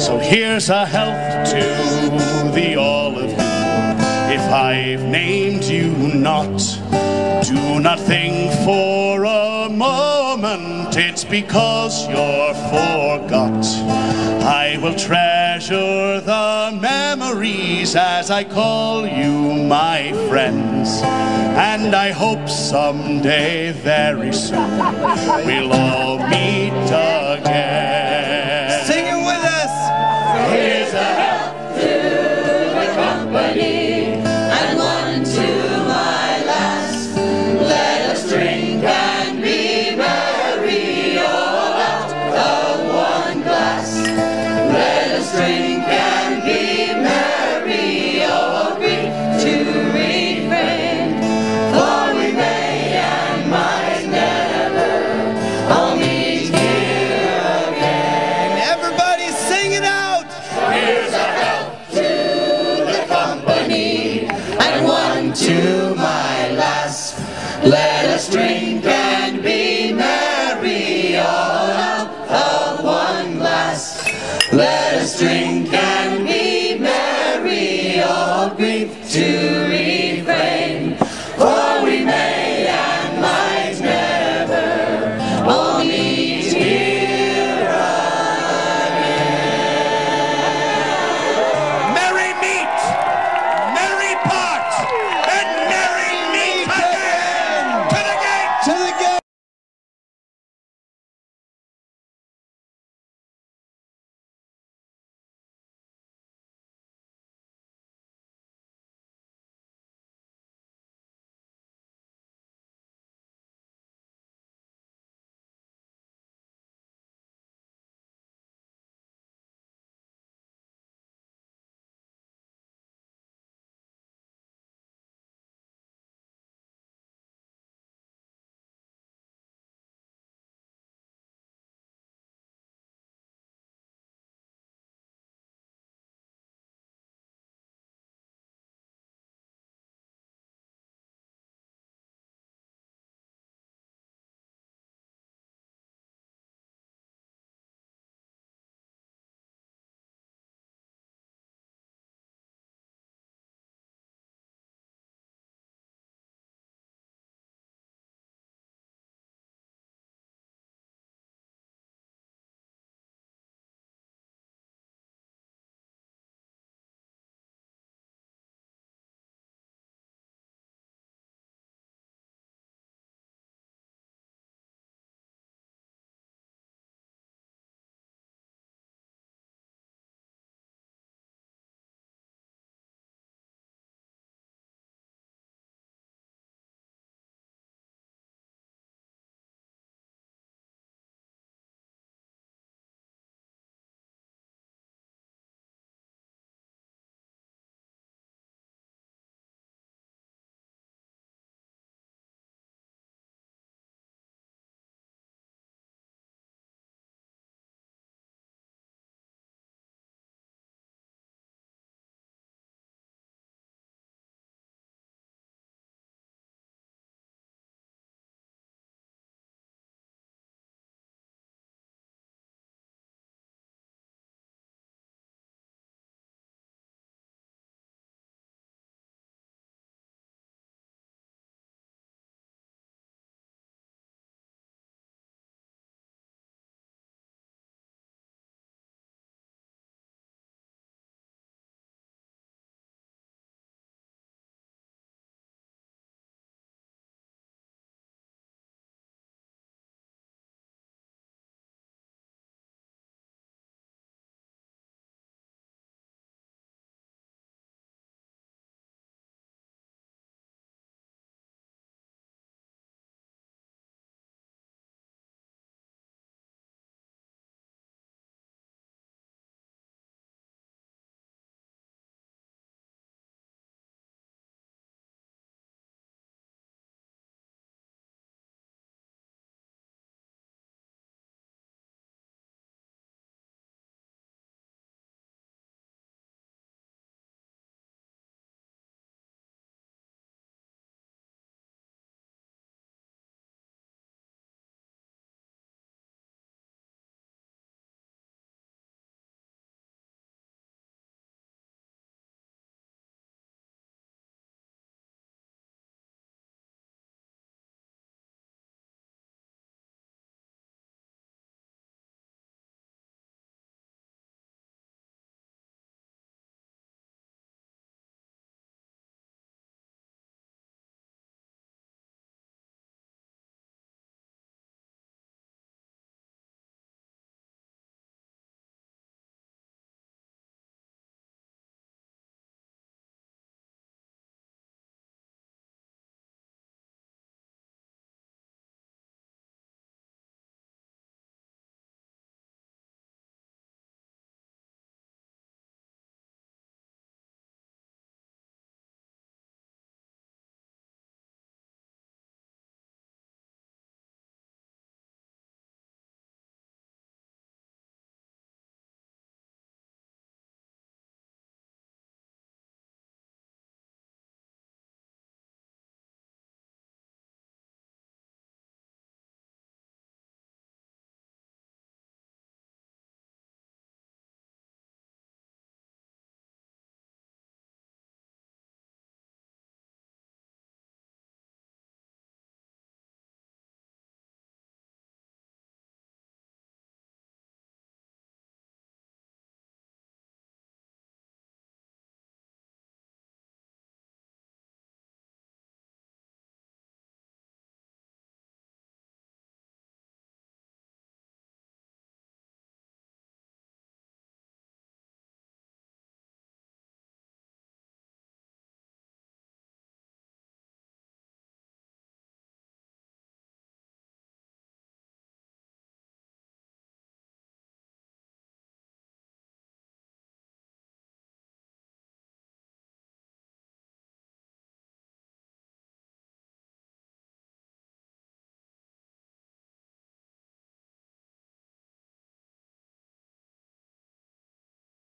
So here's a health to the all of you. If I've named you not, do not think for a moment it's because you're forgot. I will treasure the memories as I call you my friends, and I hope someday very soon we'll all meet again. Sing it with us! Here's a health to the company, and one to my lass. Let us drink and be merry, all out of one glass. Let us drink and be merry, all agree to refrain, for we may and might never all meet here again. Everybody sing it out! Here's a health to the company, and one to my lass. Let us drink and be merry, all out of one glass. Let us drink and be merry, all grief to